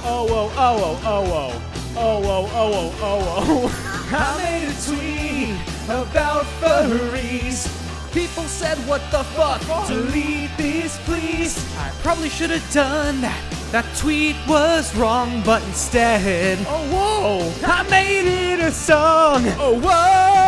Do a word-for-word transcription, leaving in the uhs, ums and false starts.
Oh, oh, oh, oh, oh, oh, oh, oh, oh, oh. I made a tweet about furries. People said, what the fuck? Delete this, please. I probably should have done that. That tweet was wrong, but instead, oh, whoa, I made it a song. Oh, whoa.